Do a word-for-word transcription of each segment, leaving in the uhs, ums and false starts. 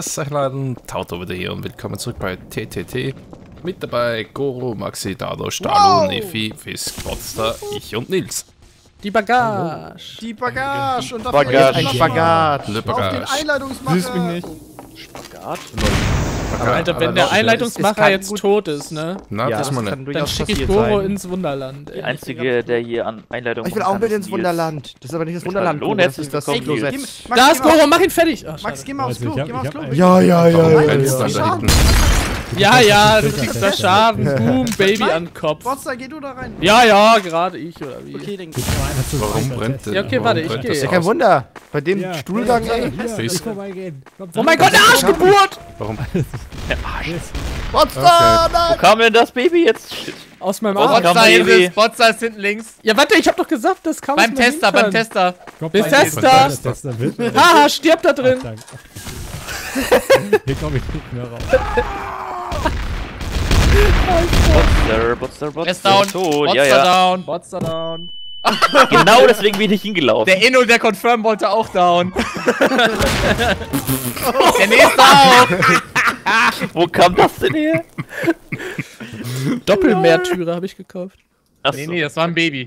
Servus, einladen, Tauto wieder hier und willkommen zurück bei T T T. Mit dabei Goro, Maxi, Dado, Stalu, wow. Nefi, Fisk, Potster, ich und Nils. Die Bagage. Die Bagage. Und dafür Bagage. Ein Spagat. Le Bagage. Auf den Einleitungsmacher. Grüß mich nicht. Spagat? Aber Alter, wenn der Einleitungsmacher jetzt tot ist, ne? Na, ja, das das mal kann nicht. Dann schicke ich Goro ins Wunderland. Der Einzige, der hier an Einleitung Ich will auch mit ins Wunderland. Das ist aber nicht das Wunderland. Hallo, das ist das willkommen. Klosett. Da ist Goro, mach ihn fertig! Ach, Max, geh mal aufs Klo, geh mal aufs Klo. Ja, ja, ja, Warum ja. rennst du da hinten? Ja, ja, du kriegst da Schaden. Boom, Baby an den Kopf. Potster, geh du da rein. Ja, ja, gerade ich, oder wie? Okay, den Warum brennt der? Ja, okay, warte, ich gehe. Ist ja kein Wunder. Bei dem Stuhlgang, ey. Oh mein Gott, eine Arschgeburt! Warum? Potster, Wo nein! kam denn das Baby jetzt? Shit. Aus meinem Was Arsch. kam Potster ist Baby? es, Potster ist hinten links. Ja, warte, ich hab doch gesagt, das kam Beim aus meinem Tester, beim Hintern. Tester. Bethesda! Haha, stirb da drin! Hier komm ich nicht mehr raus. Potster, Potster, Potster. Er ist down. Tot. Potster Ja, ja. down. Potster down. Genau deswegen bin ich hingelaufen. Der Inno, der Confirm wollte auch down. Der nächste auch. Wo kam das denn her? Doppelmehrtüre habe ich gekauft. Achso. Nee, nee, das war ein Baby.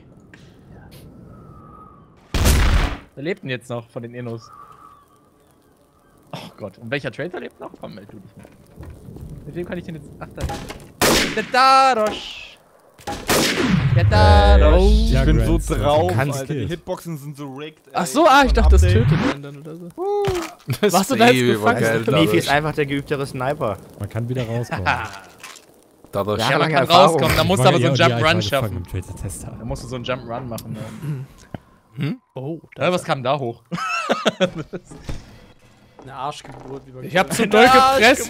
Wer lebt denn jetzt noch von den Innos? Oh Gott, und welcher Trader lebt noch? Komm, meld du dich mal. Mit wem kann ich denn jetzt... Ach, da. Der Dadosh. Der Dadosh. Ja, Ich bin so Grants, drauf, kannst Alter. Die kills. Hitboxen sind so rigged. Ach so, ah, ich dachte, das tötet einen dann oder so. Das Warst du da jetzt Baby war gefangen? geil, Nefi ist Dado. einfach der geübtere Sniper. Man kann wieder rauskommen. Dado. Ja, Ja, man lange kann Erfahrung. rauskommen, da musst Ich du war aber so einen ja- ja, ich war Jump-Run gefangen schaffen. im Tracer-Tester. Da musst du so einen Jump-Run machen. Ja. Hm? Oh, Ja, was kam da hoch? Eine Arschgeburt. Wie ich hab zu doll gepresst.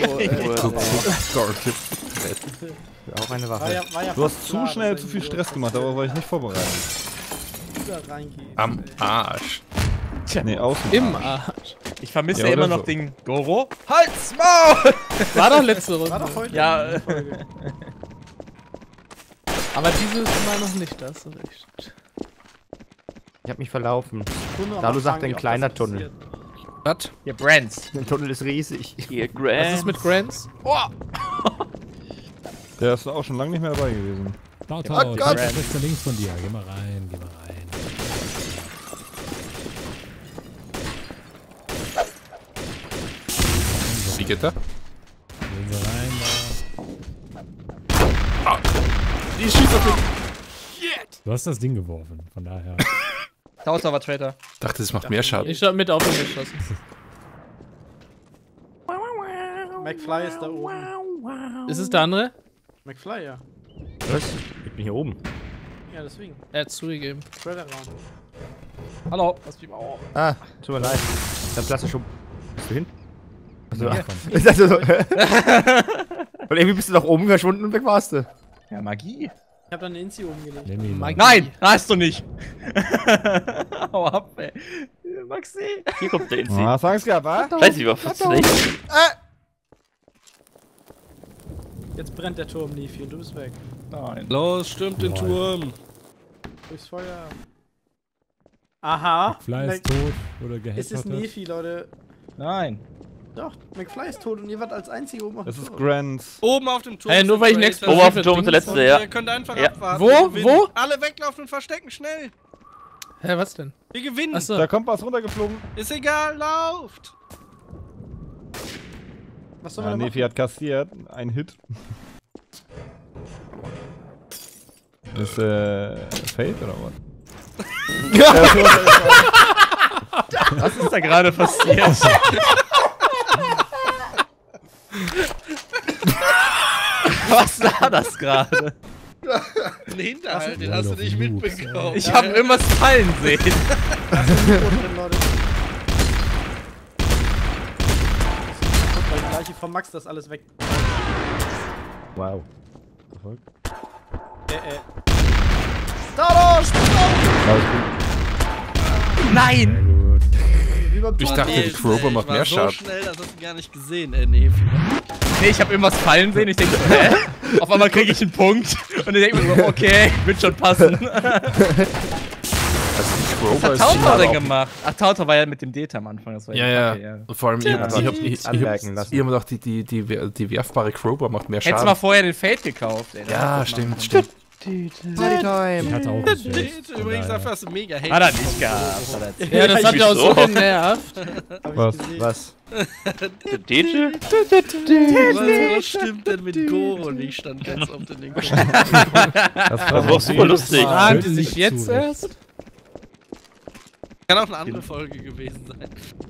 Auch eine War Waffe. ja, war ja Du hast fast zu klar, schnell dass zu er viel in die Stress gemacht, aber war ich nicht vorbereitet. Tür reingeht. Am Arsch. Nee, außen. Im Arsch. Ich vermisse Ja, ja, immer oder noch so. den Goro. Halt's Maul! War doch letzte Runde. War doch heute. Ja, in der Folge. Aber dieses Mal noch nicht, da hast du recht. Ich hab mich verlaufen. Kunde am Dalu Anfang, sagt, ein wie oft kleiner das Tunnel. passiert. Was? Hier, Brands. Der Tunnel ist riesig. Hier, Was Grant. ist mit Grants? Oh! Der ist auch schon lange nicht mehr dabei gewesen. Tau, Oh tau, Gott. das ist links von dir. Geh mal rein, geh mal rein. Wie geht der? Gehen Sie rein da. Die schießt auf mich. Du hast das Ding geworfen, von daher. Tauser war Traitor. Ich dachte, das macht mehr Schaden. Ich hab mit auf ihn geschossen. McFly ist da oben. Ist es der andere? McFly, ja. Was? Ich bin hier oben. Ja, deswegen. Er hat zugegeben. Trailer Round. Hallo, lass mich mal auf. Ah, tut mir leid. Dann lass schon. Bist du hin? Also, Ja, ja. komm. Ist das so? Und irgendwie bist du nach oben verschwunden und weg warst du. Ja, Magie. Ich hab da eine Inzi umgelegt. Nimm ihn. Mike. Nein, hast du nicht. Hau ab, ey. Maxi. Hier kommt der Insi. Was sagst du, wa? Scheiße, wie war fast nicht. Jetzt brennt der Turm, Nefi, und du bist weg. Nein. Los, stürmt den Turm. Durchs Feuer. Aha. Fly Mac- ist tot oder Es gehetzt. ist Nefi, Leute. Nein. Doch, McFly ist tot und ihr wart als einzige oben auf Das dem ist Turm. Grant. Oben auf dem Turm. Hey, ist nur ein weil ich Traitor. nächstes Oben auf dem Turm ist der letzte, ja. Ihr könnt einfach Ja. abwarten. Wo? Wir gewinnen. Wo? Alle weglaufen und verstecken, schnell. Hä, was denn? Wir gewinnen. Achso. Da kommt was runtergeflogen. Ist egal, lauft. Was soll Ja, man da Nefi machen? hat kassiert. Ein Hit. Ist, äh, Fate oder was? Was ist da gerade passiert? Was war das gerade? Den Hinterhalt, den Ja, hast du doch, nicht Noobs, mitbekommen. Ich hab irgendwas fallen sehen. Da ist ein Mikro drin, Leute. Guck mal, die Leiche von Max, das alles weg. Wow. Erfolg. Äh, äh. Nein! Wie beim Ich Turm. dachte, die Crowbar macht mehr so Schaden. schnell, das hast du gar nicht gesehen, ey, Nefi. Nee, ich hab irgendwas fallen sehen. Ich denke so, hä? Auf einmal kriege ich einen Punkt. Und ich denke mir so, okay, wird schon passen. Also, Crowbar hat ist Tautor schon- denn gemacht? Ach, Tautor war ja mit dem Data am Anfang. Das war Ja, ja. Kacke, Und vor allem, ich, ich, ich, ich, ich, ich, Anmerken lassen. ich hab mir gedacht, die, die, die, die werfbare Crowbar macht mehr Hättest Schaden. mal vorher den Fade gekauft, ey. Ja, stimmt, stimmt. Partytime. Ich hatte auch ein Feld. Übrigens Von dafür hast du mega Hate. Hat er nicht gehabt. Hat er Ja, das hat ja auch so genervt. Was? Was? Der D J? Was stimmt denn mit Goro nicht? Stand ganz oft in den Kommentaren. Das war auch super lustig. Fragen die Völlig sich jetzt zu erst? Kann auch eine andere Folge gewesen sein.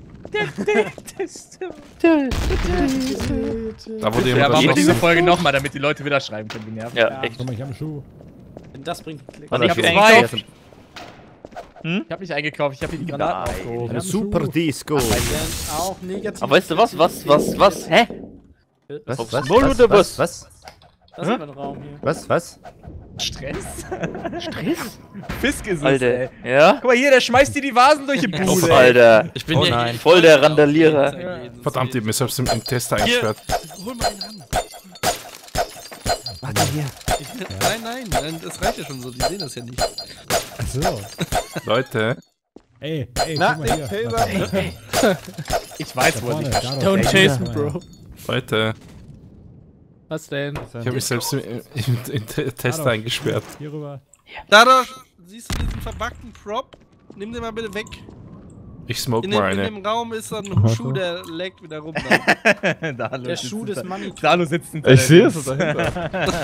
Da wurde Ja, jemand machen wir diese erschossen. Folge nochmal, damit die Leute wieder schreiben können, wie nervig. Ja, echt. Guck mal, ich habe einen Schuh. Denn das bringt Klick. Wann Ich hab hab ich zwei. eingekauft? Ich hab nicht eingekauft, ich hab hier die Granaten aufgehoben. Eine Super Disco. Dann auch negativ. Aber weißt du was, was, was, was, hä? Was? Aufs Was? Maul Was? oder Was? was? Was? Das ist mein Raum hier. Was? Was? Stress? Stress? Fisk ist es, Alter, ey. ja? Guck mal hier, der schmeißt dir die Vasen durch die Bude, Uff, ey. Alter. Ich bin Oh ja nein. Voll der Randalierer. Verdammt, ich hab mich selbst im, im Tester eingesperrt. Hol mal einen ran. Warte hier. Nein, nein, nein, das reicht ja schon so. Die sehen das ja nicht. Achso. Leute, Ey, ey, Na, guck mal hier. Taser. Warte, Ich weiß, da wo er vorne, dich da versteckt. doch. Don't Ey, chase me, guck mal. bro. Leute, Was denn? ich hab mich selbst im, im, im Te- Tester eingesperrt. Hier rüber. Dadurch, siehst du diesen verbackten Prop? Nimm den mal bitte weg. Ich smoke In dem, mal in eine. dem Raum ist so ein Schuh, der leckt wieder rum. Da. Dalo Der sitzt Schuh des hinter- Money. Dalo sitzt hinter Ich der sehe es Dings. dahinter.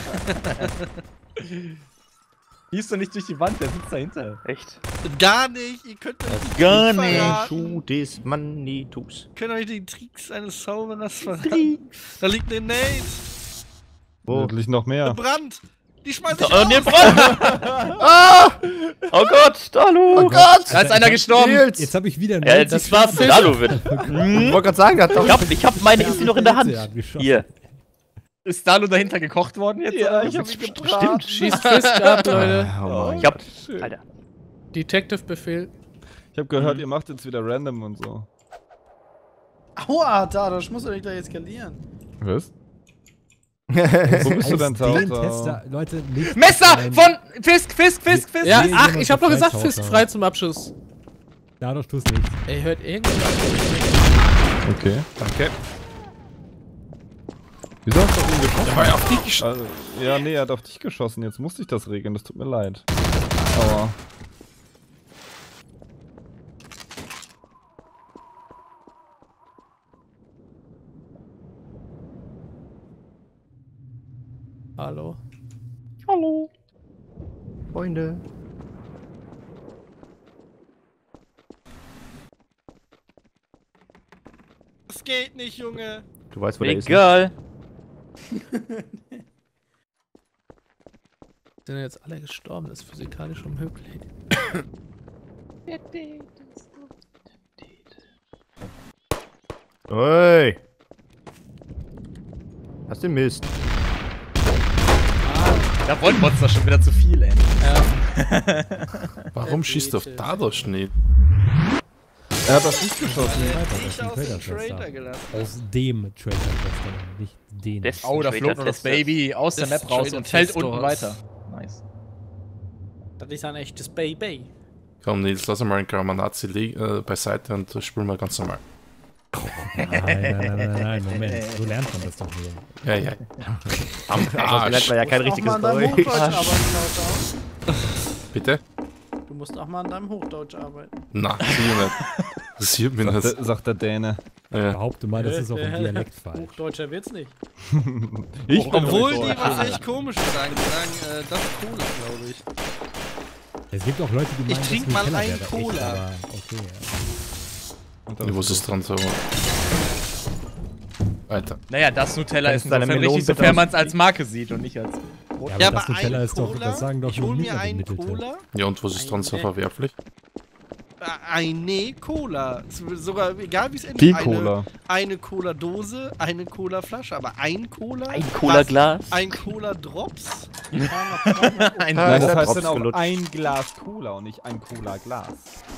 Gehst du nicht durch die Wand, der sitzt dahinter. Echt? Gar nicht, ihr könnt doch nicht Gar die Tricks nicht. verraten. Schuh des Manitus. Könnt euch die Tricks eines Zauberers verraten. Da liegt eine Nate. Wo? Endlich noch mehr. Ein Brand. Die schmeißt ich Oh, ne, aus. Brand! Oh Gott, Dalu! Oh Gott! Da ist einer gestorben. Jetzt habe ich wieder einen Ja, das war Fisk. Dalu wird. Ich wollte gerade sagen, der hat doch. Ich hab, ich hab meine Insti noch in der Hand. Hier. Ist Dalo dahinter gekocht worden jetzt? Ja, oder? ich hab ihn gebraten. Stimmt. Schießt Fisk ab, Leute. Oh Ich hab. Alter. Detective-Befehl. Ich habe gehört, ihr macht jetzt wieder random und so. Aua, da, das muss doch nicht gleich eskalieren. Was? Wo bist du denn, Aus den Tauta? Tester, Leute, nicht Messer rein. von Fisk, Fisk, Fisk, Fisk. Ja, Hier ach, jemand ich hab doch gesagt, freitauchen. Fisk frei zum Abschuss. Dadurch tust nichts. Ey, hört irgendwas. Okay. Danke. Wieso hast du auf ihn geschossen? Der war ja auf dich geschossen. Also, ja, nee, er hat auf dich geschossen. Jetzt musste ich das regeln. Das tut mir leid. Aber. Hallo. Hallo. Freunde. Das geht nicht, Junge. Du weißt, wo der ist. ne? Egal. Sind ja jetzt alle gestorben, das ist physikalisch unmöglich. Oi! Hast du Mist? Da wollen Monster schon wieder zu viel, ey. Warum schießt du auf Dadosch nicht? Er hat auf dich geschossen. Ich aus dem Trader gelassen. Aus dem Trader-Tester, nicht den. Des- Oh, da flog noch das Trader-Tester. Baby aus der Das Map raus Trader und fällt Testors. unten weiter. Nice. Das ist ein echtes Baby. Komm, Nils, lass mal einen Gramanazi äh, beiseite und äh, spielen wir ganz normal. Nein, nein, nein, nein, nein, Moment. So lernt man das doch nur. Ja, ja. Am Das lernt Arsch. man ja kein Auch richtiges mal an deinem Deutsch. Hochdeutsch arbeiten, Tauta. Bitte? Du musst auch mal an deinem Hochdeutsch arbeiten. Na, sicher nicht. Das sieht mich Sagt nicht. der, sagt der Däne. Ja. Behaupte mal, das ist auch im Dialekt falsch. Hochdeutscher wird's nicht. Ich bin Obwohl doch die nicht was echt komisches sagen. Die sagen, äh, das ist Cola, glaube ich. Es gibt auch Leute, die Ich meinen, trink das mal ist ein einen Kellerwert, Cola. aber okay, ja. Und dann Ich wusste es dran so. Alter. Naja, das Nutella Kannst ist du deine insofern Melonen richtig, bitte sofern aus- man es als Marke sieht und nicht als... Ja, aber Ja, das aber Nutella ein ist doch, Cola, das sagen doch ich nur hol mir einen Niedergemittelte. Cola, Ja, und was ist dran so verwerflich? äh, eine Cola. Sogar, egal wie es endet. Die Eine, Cola. eine Cola-Dose, eine Cola-Flasche, aber ein Cola? Ein Cola-Glas. Was? Ein Cola-Drops? Ein Nein, das der heißt Drops dann auch gelutscht. ein Glas Cola und nicht ein Cola-Glas.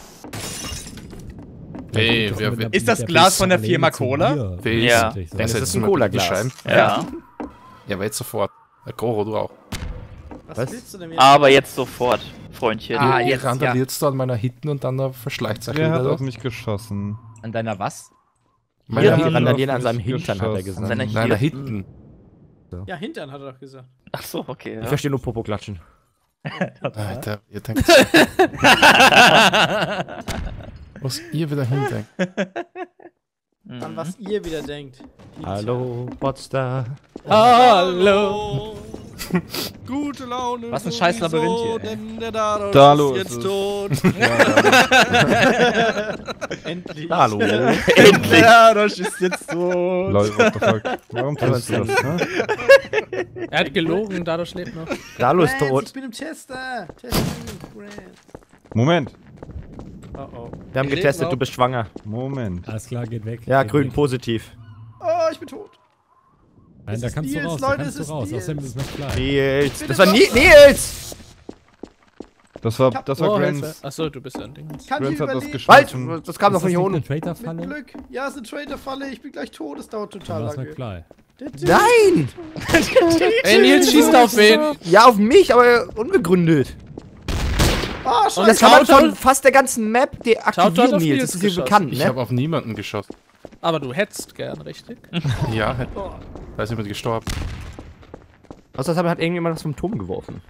Hey, wer, wer, Ist das Glas von der Firma Cola? wer Ja. ist? Dann Wer ist setzt das ein mal bitte Cola-Glas. die Scheiben? Ja. Ja, aber jetzt sofort. Der Goro, du auch. Was, Was? willst du denn jetzt? Aber jetzt sofort. Freundchen. Ah, Ihr jetzt, randaliert da an meiner Hitten und dann verschleicht sich Wer hat wieder. auf mich geschossen? An deiner was? Meine Ja, die Hitten randalieren auf an seinem mich Hintern, hat er geschossen. gesagt. Seine Nein, der Hirten. Hitten. Ja, Hintern hat er doch gesagt. Ach so, okay. Ich Ja. verstehe nur Popo klatschen. Alter, ihr denkt. Was ihr wieder hindenkt. An Mhm. was ihr wieder denkt. Hallo, Potsdam. Hallo. Gute Laune. Was ein scheiß sowieso, Labyrinth hier, ey. Denn der Dados Dalo ist ist jetzt es. tot. Endlich. Hallo. Endlich. Dados ist jetzt so. Lol, what the fuck? Warum tust du das, ne? Er hat gelogen, Dados lebt noch. Dalo ist Brand, tot. Ich bin im Tester. Testing Brand. Moment, Oh oh. Wir haben Ich getestet, lebe noch. du bist schwanger. Moment. Alles klar, geht weg. Ja, geht grün weg. positiv. Oh, ich bin tot. Nein, Es da ist kannst du Nils, raus, Leute, da es kannst du ist raus. Nils. Außerdem ist es noch klein. Nils. Bitte Das war was? Ni Nils! Das war, das war Oh, Grants. Hilfe. Achso, du bist ja ein Ding. Kann ich Grants hat das überleben? geschossen. Halt! Das kam doch Ist von das hier nicht unten. eine Mit Traitor-Falle? Glück. Ja, es ist eine Trader-Falle. Ich bin gleich tot. Es dauert total Dann war es lange. McFly. Nein! Ey, Nils schießt auf wen? Ja, auf mich, aber unbegründet. Ah, Und scheiße. das kann man Tauto- von fast der ganzen Map Tauto deaktivieren, hat auf Nils. Nils Das ist dir geschossen. bekannt, Ich ne? habe auf niemanden geschossen. Aber du hättest gern, richtig? Ja, da ist jemand gestorben. Außerdem hat irgendjemand was vom Turm geworfen.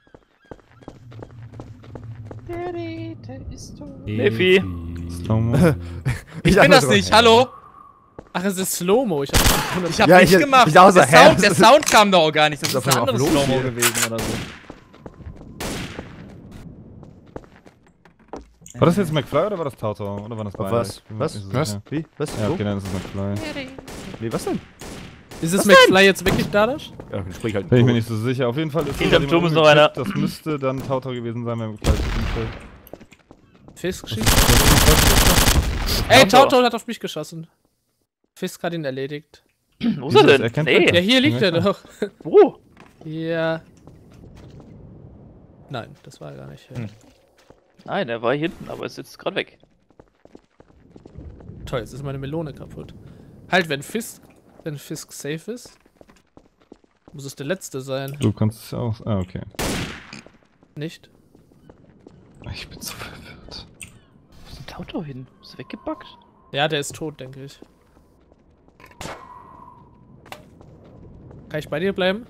Neffi. Slow-Mo. Ich bin das nicht, hallo? Ach, es ist Slow-Mo. Ich hab, ich hab Ja, nichts ich- gemacht. ich dachte so, der, hä, Sound, was der ist- Sound kam doch auch gar nicht. Das Was ist ist ein auf anderes los Slow-Mo hier? gewesen oder so. War das jetzt McFly oder war das Tauto? Oder war das Auf beide? was? Ich bin mir Was? nicht so Was? sicher. Wie? Was? Ja, Wo? okay, dann ist es McFly. Wie, was denn? Ist es McFly jetzt wirklich Dados? Ja, dann sprich halt. Bin ich mir nicht so sicher. Auf jeden Fall ist Hinterm jemand Turm ist noch umgekippt. einer. Das müsste dann Tauto gewesen sein, wenn McFly sich umfällt. Fisk schießt. Ey, Tauto hat auf mich geschossen. Fisk hat ihn erledigt. Wo ist er denn? Erkennt Nee. Ja, hier liegt er doch. Wo? Ja. Nein, das war er gar nicht. Hm. Nein, er war hier hinten, aber ist jetzt gerade weg. Toll, jetzt ist meine Melone kaputt. Halt, wenn Fisk, wenn Fisk safe ist, muss es der letzte sein. Du kannst es auch. Ah, okay. Nicht? Ich bin so verwirrt. Wo ist denn Tauto hin? Ist er weggebackt? Ja, der ist tot, denke ich. Kann ich bei dir bleiben?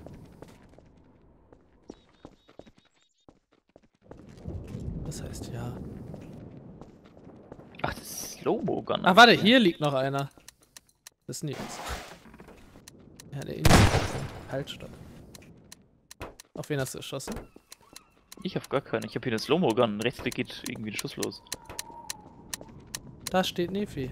Das heißt ja. Ach, das ist Slow-Mo-Gun. Ach, warte, hier liegt noch einer. Das ist Nils. Ja, der Inhalt. Halt, stopp. Auf wen hast du geschossen? Ich hab gar keinen. Ich hab hier eine Slow-Mo-Gun. Rechtsklick geht irgendwie ein Schuss los. Da steht Nefi.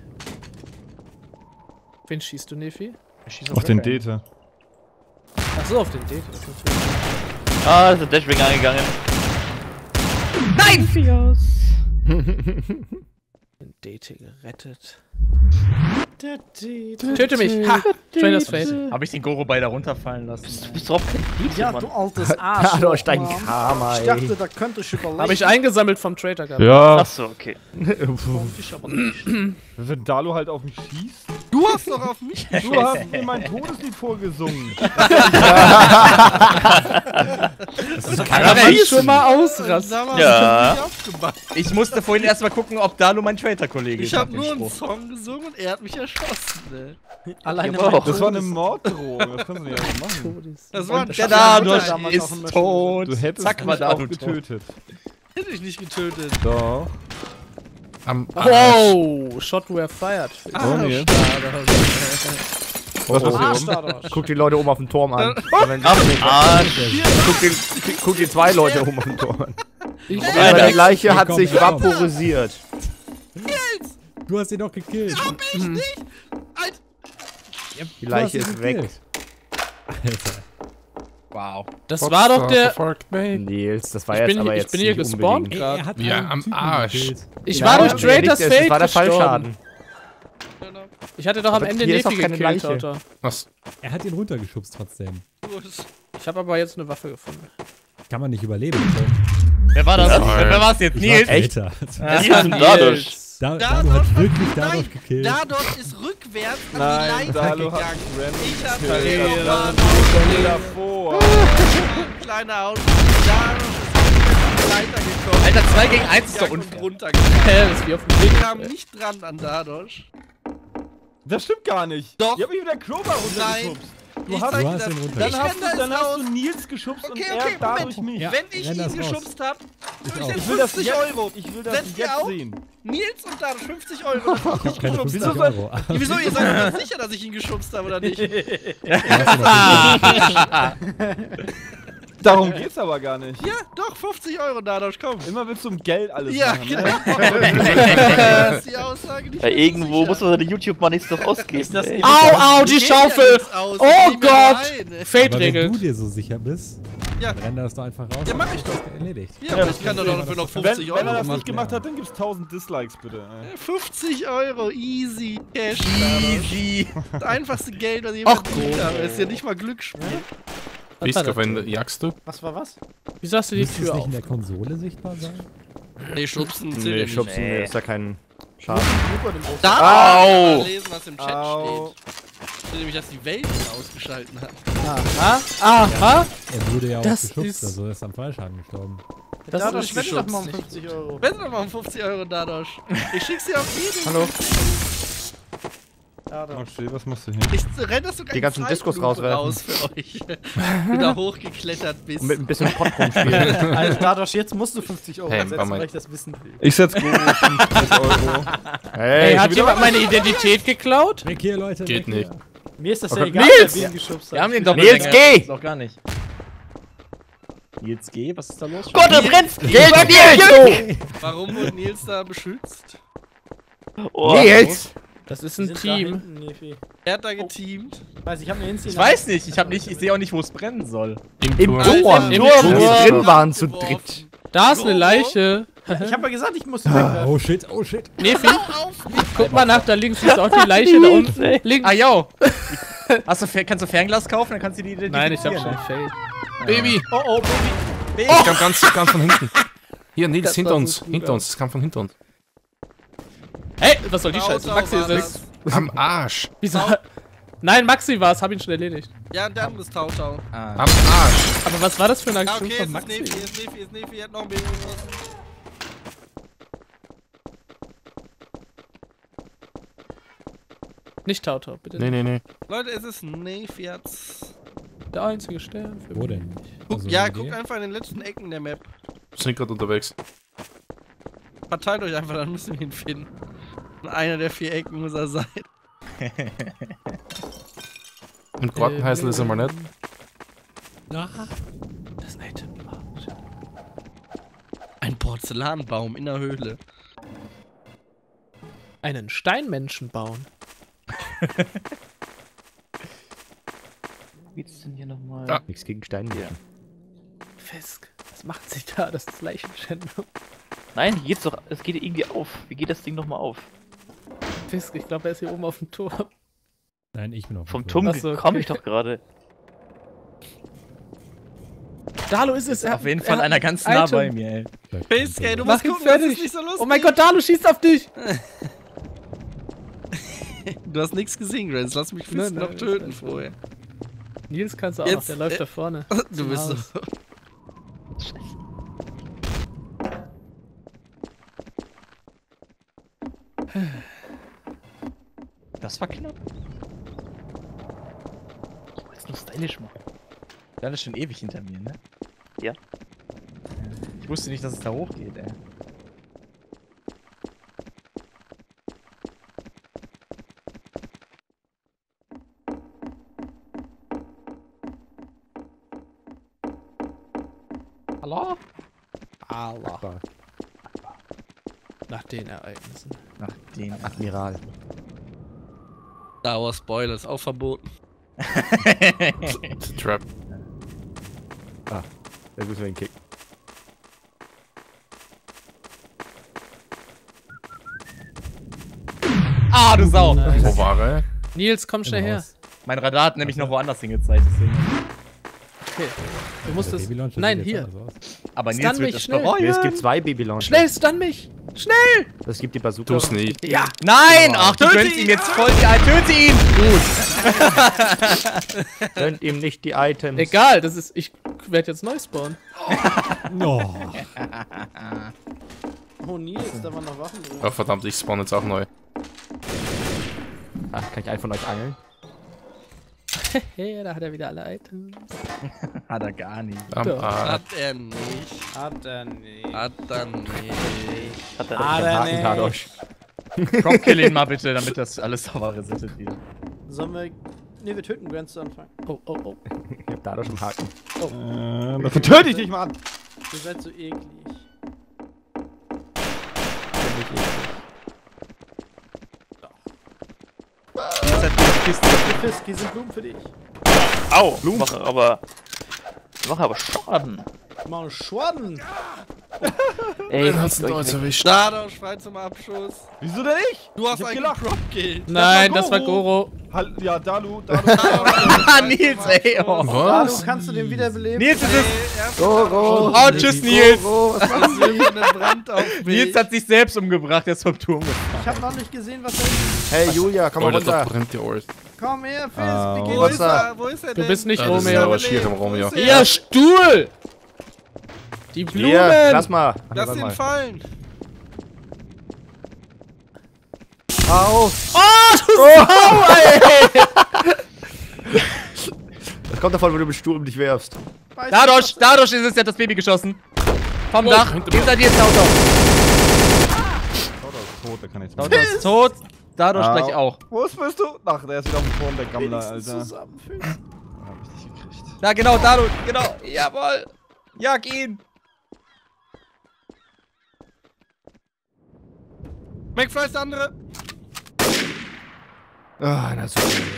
Wen schießt du, Nefi? Auf den Dete. Ach so, auf den Date. Das ist natürlich. Ah, ist der Dashwing angegangen. Nein! Fios. Den Date gerettet. Der Date. Töte mich! Ha! Trainers Fate. Hab ich den Goro beide runterfallen lassen? Du bist drauf kein Dete, Ja, Mann. du altes Arsch. Hallo, dein Karma, Ich dachte, da könnte ich überlegen. Habe ich eingesammelt vom Traitor gehabt. Ja, Achso, okay. Ich aber nicht. wenn Dalo halt auf mich schießt. Du hast doch auf mich. Du hast mir mein Todeslied vorgesungen. Kann ich schon mal ausrasten. Damals Ja. hab ich aufgemacht. Ich musste vorhin erstmal gucken, ob Dalo mein Traitor-Kollege ist. Ich hab nach dem nur einen Spruch. Song gesungen und er hat mich erschossen, ne? Alleine Ja, mein auch. Das war eine Todes- Morddrohung. Das können sie ja nicht machen. Das war ein Der Ja, Dados damals auch im ist tot. Du hättest Zack, war mich auch Dado tot. getötet. Hätte ich nicht getötet. Doch. Am Arsch. Wow! Shot were fired. Oh, nee. Was Oh, Arsch, oh. Dados. Guck die Leute oben auf dem Turm an. Ah, Guck, den, guck die zwei Leute oben auf dem Turm an. Ich Aber die Leiche hat komm, sich komm. vaporisiert. Du hast ihn doch gekillt. Hab ich nicht! Alter, Die Du Leiche hast ihn ist weg. gekillt. Alter. Wow. das war doch der. Verfolgt mich. Nils, das war Ich jetzt bin, aber ich jetzt bin hier nicht gespawnt unbedingt. gerade. hat Ja, einen am Typen Arsch. gekillt. Ich Ja, war durch nee, Traitors nicht, das Fate war der gestorben. Fallschaden. Ich hatte doch am Aber Ende hier ist Nefi auch keine gekillt, Leiche. Tauta. Was? Er hat ihn runtergeschubst trotzdem. Ich habe aber jetzt eine Waffe gefunden. Kann man nicht überleben. Wer war das? Ja. Wer war's jetzt? Ich Nils? war Traitor. Das Hier war ist ein Dados. Nils. Da, Dados Dalo hat war- wirklich nein, Dados gekillt. Dados ist rückwärts an Nein, die Leiter Dalo hat gegangen. random Ich hab gekillt. den Das Dados ist davor. kleiner Auto. Dados ist an die Leiter gegangen. schon. Alter, zwei gegen eins ist doch Gegangen und unfair. runtergegangen. Hä, das ist wie auf dem Wir Weg. kamen nicht dran an Dadosch. Das stimmt gar nicht. Doch. Ich hab mich mit der Crowbar runtergeschubst. Du hast- hast, Du hast ihn runter. Dann Ich hast, renn du, da dann jetzt hast raus. du Nils geschubst Okay, und okay, er dadurch Moment. mich. Ja, Wenn ich renn das ihn raus. geschubst hab, krieg ich auch. jetzt Ich will das fünfzig jetzt, Euro. Ich will das Setzt ihr jetzt auch? sehen. Nils und Dadosch fünfzig Euro. Ich hab keine fünfzig Wieso soll- Euro. Ja, wieso? Ihr seid doch ganz sicher, dass ich ihn geschubst habe, oder nicht? Darum geht's aber gar nicht. Ja, doch, fünfzig Euro, Dadosch, komm. Immer willst du um Geld alles Ja, machen. genau. Ne? Das ist die Aussage nicht Weil mehr so irgendwo sicher. muss man seine YouTube-Moneys doch ausgeben. das ey. nicht- Au, au, die Geht ja Schaufel! nichts aus, Oh ich nehm mir Gott! nur eine. Aber wenn Feldregel. du dir so sicher bist, Ja. dann renn das doch einfach raus. Ja, mach ich doch. Erledigt. Ja, aber ich kann doch dafür noch Wenn, fünfzig wenn er Euro das machen. nicht gemacht hat, dann gibt's tausend Dislikes bitte. ey. fünfzig Euro, easy, Cash, Easy. Das einfachste Geld, was ich Ach, verdient habe. Ist ja nicht mal Glücksspiel. Bist war du, das wenn jagst du? Was war was? Wieso hast du die Müsste es Tür nicht auf? in der Konsole sichtbar sein? Nee, schubsen Nee, zählt ja schubsen, Nee. nee, ist ja kein Schaden. Da Au. mal lesen, was im Chat Au. steht. Steht nämlich, dass die Welt ausgeschalten hat. Aha, aha. Er wurde ja auch Das geschubst, ist- also er ist am Fallschaden gestorben. Das Dadosch, ist spende doch mal um geschubst. fünfzig Euro. Wenn doch mal um fünfzig Euro, Dadosch. Ich schick's dir auf jeden. Hallo? Dadosch. Okay, was machst du hier? Ich renn das sogar Die in ganzen Diskos Zeitlupe rauswerfen. raus für euch. Wenn du da hochgeklettert bist. Und mit ein bisschen Pott rumspielen. Also Dadosch, jetzt musst du fünfzig Euro Hey, einsetzen, Mama. weil ich das wissen will. Ich setz Guru fünfzig Euro. Ey, Hey, hat jemand meine Identität geklaut? Weg hier, Leute. Geht weg nicht. Hier. Mir ist das ja Okay. egal, Nils! wer wen geschubst hat. Wir haben den Nils, Doppelgänger. geh! Das ist doch gar nicht. Nils, geh, was ist da los? Gott, du brennst! Geld, Geld! Warum wurde Nils da beschützt? Oh, Nils! Das ist Wir ein sind da Team. hinten, Nefi. Er hat da geteamt. Ich weiß, ich hab mir Insti Ich weiß nicht, ich hab nicht, ich sehe auch nicht, wo es brennen soll. Im Im Turm. Turm! Im Nur, wo Turm. wir drin waren zu Geworfen. dritt. Da ist eine Wo, wo? Leiche. Ich hab ja gesagt, ich muss Ah, wegwerfen. oh shit, oh shit. Nefi, guck mal nach da links, ist auch die Leiche da unten. Links. Ah, yo! Hast du, Fer- kannst du Fernglas kaufen, dann kannst du die identifizieren. Nein, ich hab schon Fade. Baby! Oh, oh, Baby. Das kam ganz, ganz von hinten. Hier, Nils, Das hinter sah uns. so gut Hinter aus. uns. Das kam von hinter uns. Hey, was soll die Auto Scheiße? Maxi war ist es. das. Am Arsch. Wieso? Nein, Maxi war es, hab ihn schon erledigt. Ja, der andere ist Tautau. Ah. Am Arsch. Aber was war das für eine Ja, Aktion okay, von es ist Maxi? Nefi, es ist Nefi, es ist Nefi, er hat noch ein Baby. Nicht Tautau, bitte. Nee, nee, nee. Leute, es ist Nefi jetzt. Der einzige Stern für Wo mich. denn? Guck, Also, ja, eine guckt Idee? einfach in den letzten Ecken der Map. Wir sind gerade unterwegs. Verteilt euch einfach, dann müssen wir ihn finden. In einer der vier Ecken muss er sein. Und Kortenheißel ist einmal nicht. Ah, Das Item. Ein Porzellanbaum in der Höhle. Einen Steinmenschen bauen. Wie geht's denn hier nochmal? Ja. Nichts gegen Steinwürfen. Fisk. Was macht sich da? Das ist Leichenschändung. Nein, hier geht's doch. Es geht irgendwie auf. Wie geht das Ding nochmal auf? Fisk, ich glaube, er ist hier oben auf dem Turm. nein, ich bin auf dem Vom Turm. Turm Ach so, komme okay. ich doch gerade. Dalo ist es. Er, Auf jeden er Fall hat einer ein ganz nah Item. bei mir, ey. Vielleicht Fisk, kommt ey, du er. Mach musst ihn gucken, das fertig. ist nicht so lustig. Oh mein Gott, Dalo schießt auf dich! Du hast nichts gesehen, Grace. Lass mich Fisk Nein, nein, noch töten das ist vorher. Nils kannst du auch Jetzt, noch, der läuft äh, da vorne. Du Zum bist so. Haus. Das war knapp. Ich wollt's nur stylisch machen. Der ist schon ewig hinter mir, ne? Ja. Ich wusste nicht, dass es da hochgeht, ey. Hallo? Allah. Nach den Ereignissen. Nach den. Admiral. Star Wars Spoiler ist auch verboten. Trap. Da müssen wir ihn kicken. Ah, du Sau! Wo war er? Nils, komm schnell Im her. Haus. Mein Radar hat nämlich noch woanders hingezeigt, deswegen. Okay. Du musst Der es. Baby Launcher Nein, sieht hier. jetzt anders aus. Aber Stun Nils wird mich, es schnell. bereuen. Ja, es gibt zwei Baby-Launcher. Schnell, stun mich! Schnell! Es gibt die Bazooka. Tu's nicht. Ja! Nein! Ach, du Töte gönnst ihn! ihm jetzt voll die Ein. Töte ihn! Gut. Gönnt ihm nicht die Items. Egal, das ist. Ich werde jetzt neu spawnen. Oh. Oh Nils, da waren noch Waffen drin. Oh verdammt, ich spawn jetzt auch neu. Ach, kann ich einen von euch angeln? Hey, da hat er wieder alle Items. Hat er gar nicht. Am Doch. Arsch. Hat er nicht. Hat er nicht. Hat er nicht. Hat er Hat er Haken, Tadosch. Prop kill ihn mal bitte, damit das alles sauber resettet wird. Sollen wir... Ne, wir töten Grant zu Anfang. Oh, oh, oh. Ich hab Tadosch im Haken. Äh, dafür töte ich dich, Mann! Ihr seid so eklig. Jetzt hat die Kiste. Fisk, hier sind Blumen für dich. Au! Ich mache aber. Ich mache aber Schaden. Mal Schwaden. Ey, Den hast du fickt euch uns nicht. erwischt. Dadosch, frei zum Abschuss. Wieso denn ich? Du hast Ich hab einen gelacht. Prop-Kill. Nein, das war Goro. Halt, ja, Dalu, Dalu. Ah, Nils, ey. Oh. Dalu, kannst du den wiederbeleben? Nils ist es. Goro! Oh, tschüss, Nils. Goro, was machst du? Nils hat sich selbst umgebracht, der ist vom Turm gefallen. Ich hab noch nicht gesehen, was da ist. Hey, Julia, komm Oh, mal da runter. brennt die Old. Komm her, Fisk, Ah, wie Wo geht's? ist er? Wo ist er denn? Du bist nicht Ja, das ist Romeo. aber schier im Romeo. Wo ist er? Ja, Stuhl! Die Blumen! Hier, lass mal. Lass Warte ihn mal. fallen. Au! Oh, du Sau, ey! Das kommt davon, wenn du mit Sturm dich werfst. Dadurch, dadurch ist es, der hat das Baby geschossen. Vom Oh, Dach, hinter mir. hinter dir ist Auto. Toto ist tot, der kann nichts Auto mehr. ist tot, dadurch Au. gleich auch. Wo bist du? Ach, der ist wieder auf dem Turm, der Gammler, Wenigstens Alter. zusammenfügen. Hab ich nicht gekriegt. Ja, genau, dadurch, genau. Jawohl. Jag ihn. McFly ist der andere. Ah, na so.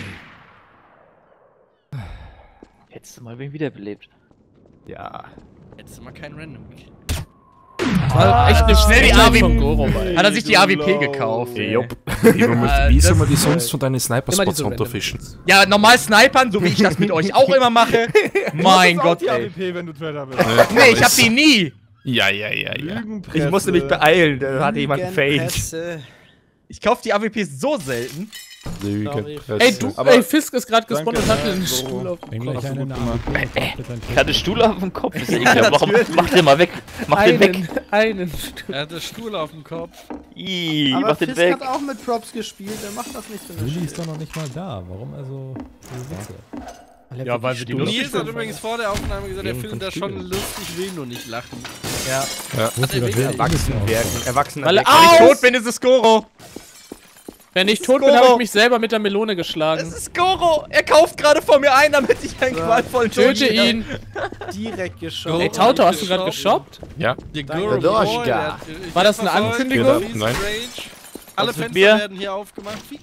Hättest du mal wen wiederbelebt. Ja. Hättest du mal keinen Random gekriegt. War echt eine Schnell die Frechheit A W P von Goro, ey. Hat er sich die A W P gekauft. ey. Jupp. Wie soll man die das- sonst von deinen Immer Sniper-Spots diese runterfischen? Ja, normal snipern, so wie ich das mit euch auch immer mache. Mein Gott, die A W ey. P, wenn du Traitor bist. Nee, ich hab die nie. Ja, ja, ja, ja. Lügenpresse. Ich musste mich beeilen, da hatte jemand einen Fade. Lügenpresse. Ich kauf die A W Ps so selten. Lügenpresse. Ey, du, Aber- ey, Fisk ist gerade gespawnt und Danke, hat einen ja, Stuhl auf Wenn dem gleich Kopf. einen A W P ist, bitte ein Ich hatte Stuhl auf dem Kopf. Ist ja ekelhaft. Warum? Mach den mal weg. Mach den weg. Einen, einen Stuhl. Er hatte Stuhl auf dem Kopf. Ih, Aber mach den Fisk weg. hat auch mit Props gespielt, der macht das nicht so eine Juli ist doch noch nicht mal da. Warum also diese Witze? Ja, weil wir die Nils lustig hat übrigens vor der Aufnahme gesagt, er Gegen findet das fünf schon Stühle. lustig, will nur nicht lachen. Ja. Wofür das will, Erwachsen werden. Erwachsener Weil werden. Wenn ich tot bin, ist es Goro. Wenn ich tot bin, Goro. habe ich mich selber mit der Melone geschlagen. Es ist Goro. Er kauft gerade vor mir ein, damit ich einen qualvollen Tod Töte kriege. ihn. direkt geschossen. Ey, Tauto, hast du gerade geshoppt? Ja. Der Danke. Guru Doschka. Boy, der hat- ich War das hab eine verfolgt, Ankündigung? wie Nein. strange. Alle Was mit Fenster mir? werden hier aufgemacht. Wie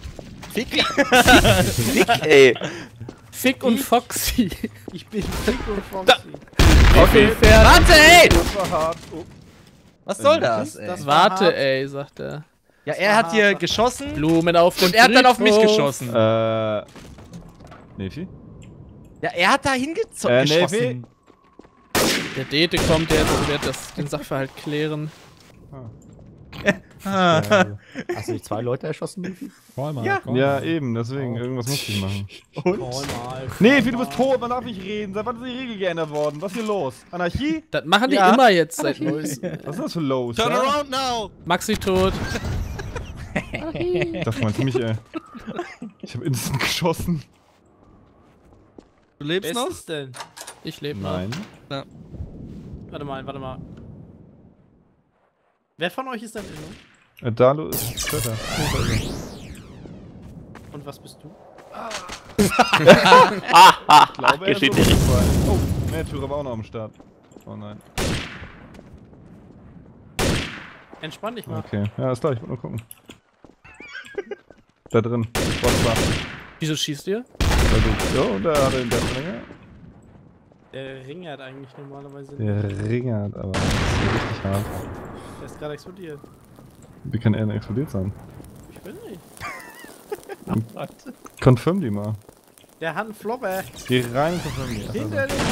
Fick, ey. Fick und Foxy. Ich bin Fick und Foxy. Okay, fair. Warte, ey! Das war hart. Oh. Was soll das, ey? Das war hart. Warte, ey, sagt er. Ja, er hat hier geschossen Blumen auf den und er hat dann auf mich Friedhof. geschossen. Äh. Nefi? Ja, er hat da hingeschossen. Äh, nee, geschossen. Der Dete kommt jetzt und wird das, den Sachverhalt klären. Ah. Hast du nicht zwei Leute erschossen, Nefi? Call mal, Ja. call mal. Ja, eben, deswegen. Irgendwas muss ich machen. Und? Call mal. Nefi, du bist tot, man darf nicht reden. Seit wann ist die Regel geändert worden? Was ist hier los? Anarchie? Das machen die Ja. immer jetzt seit neuestem. Was ist das für los? Turn ja? around now! Maxi tot. Das meinst du mich, ey. Ich hab instant geschossen. Du lebst Wer noch? ist es denn? Ich lebe noch. Nein. Warte mal, warte mal. Wer von euch ist denn Inno? Äh, Dalu ist Töter. Und was bist du? Ich glaube, er Hier ist steht der. umgefallen. Oh, Märtyrer war auch noch am Start. Oh nein. Entspann dich mal. Okay, ja, ist klar, ich wollte nur gucken. Da drin. Wasser. Wieso schießt ihr? So, und da hat er den Deathringer. Der Ring hat eigentlich normalerweise. Der Ringer hat aber. Das ist richtig hart. Der ist gerade explodiert. Wie kann er denn explodiert sein? Ich weiß nicht. Confirm die mal. Der hat einen Flopper. Geh rein und confirm die. Also, Hinter dem.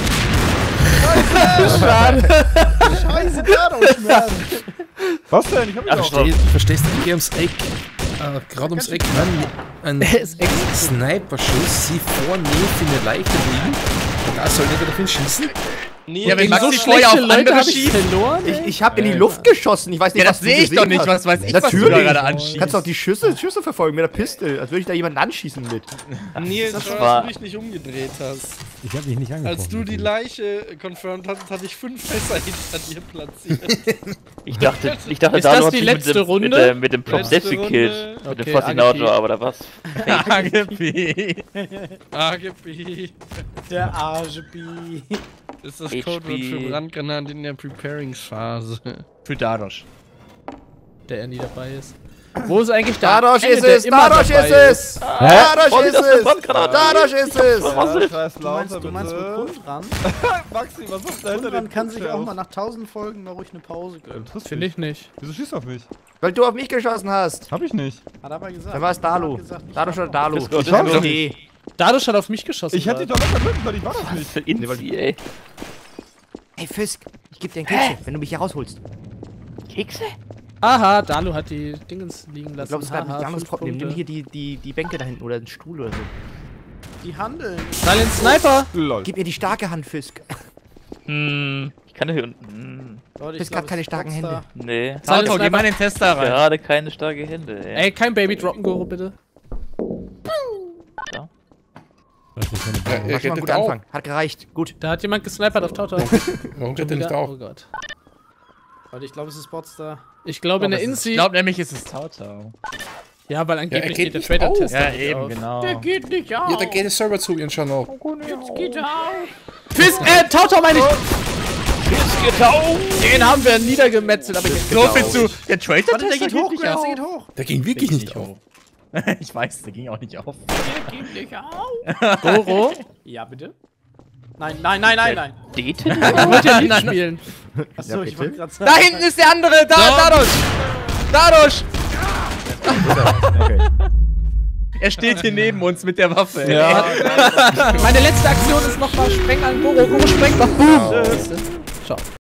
Scheiße! Scheiße, Schmerz! was denn? Ich hab mich Ach, auch verstehst, verstehst du, ich geh ums Eck. äh, gerade ums Eck ein, ein Sniper-Schuss, sie vor Nefi eine Leiche liegen. Da soll der dafür schießen? Nee, Ja, wenn gegen Maxi so vorher auf schlechte andere Leute hab ich schießt. verloren. Ich, ich hab in die Luft geschossen. Ich weiß nicht, Ja, was das du sehe ich gesehen doch nicht. hast. Was weiß ich, was du da Natürlich. gerade anschießt. Kannst du auch die Schüsse, Schüsse verfolgen mit der Pistole, als würde ich da jemanden anschießen mit. Nils, Das als war- du dich nicht umgedreht hast. Ich hab mich nicht angeguckt. Als du die Leiche confirmed hattest, hatte ich fünf Messer hinter dir platziert. Ich dachte, ich dachte, Ist Dalu das hat die sich letzte mit dem, Runde? Mit, dem- mit dem Prop Letzte selbst Runde. gekillt. Mit Okay, dem Fascinator, A G P. aber da war's. A G P. A G P. Der Argebi. Ist das H P. Codewort für Brandgranaten in der Preparings-Phase. Für Dadosh. Der ja nie dabei ist. Wo ist eigentlich der Dadosh eine, ist der es! immer Dadosh dabei ist es! Dadosh Voll ist das es! Brandgranate. Dadosh ist es! Ja, scheiß Du meinst, lauter, du meinst mit bitte. Grundran? Maxi, was macht der hinter Grundran dem kann sich auch Bookshelf? mal nach tausend Folgen mal ruhig eine Pause gönnen. Interessiert Finde mich. ich nicht. Wieso schießt du auf mich? Weil du auf mich geschossen hast. Hab ich nicht. Hat aber gesagt. Dann war es Dalu. Hat gesagt, ich Dadosh darf oder Dalu? Disco, Ich Disco. hab okay. Dadosh hat auf mich geschossen. Ich hätte dich doch locker töten können, ich war das nicht. Für Inzi, ey. Hey Fisk, ich geb dir ein Kekse, wenn du mich hier rausholst. Kekse? Aha, Dalu hat die Dingens liegen lassen. Ich glaube, es gab Haha, ein anderes fünf Problem. Nimm Punkte. hier die, die, die Bänke da hinten oder einen Stuhl oder so. Die handeln. Silent Sniper! Lol. Gib mir die starke Hand, Fisk. Hm, ich kann hier unten. Hm, Leute, Fisk glaub, hat keine es ist starken Rockstar. Hände. nee. Salto, geh mal in den Tester rein. Gerade keine starke Hände, ey. Ey, kein Baby droppen, Goro, bitte. Was ist denn Ja, eine er War schon mal ein rettet guter auch. Anfang. Hat gereicht. Gut. Da hat jemand gesnipert auf Tauta. Warum rettet er nicht Oh auch? Gott. Leute, ich glaube, es ist Botstar. Ich glaube, in der Ich Inzi. glaube nämlich, es ist Tautau. Ja, weil angeblich er geht geht der nicht Trader-Test. Ja, nicht eben, auf. genau. geht nicht auf. Ja, da geht der Server zu ihren schon noch. Fist, äh, Tautau meine ich. Den haben wir niedergemetzelt, aber ich So viel zu. Der Trader Warte, der geht hoch, nicht Grace, auf. der geht hoch. Der ging wirklich nicht auf. Ich weiß, der ging auch nicht auf. Der geht nicht auf. Goro. Ja, bitte? Nein, nein, nein, nein, nein. Dete? Ich wollte ja nicht spielen. Achso, ich wollte gerade sagen. Da hinten ist der andere! Da, Dadosh! Dadosh! Er steht hier neben uns mit der Waffe. Ja. Meine letzte Aktion ist nochmal Spreng an Goro. Goro sprengt noch. Boom. Ciao.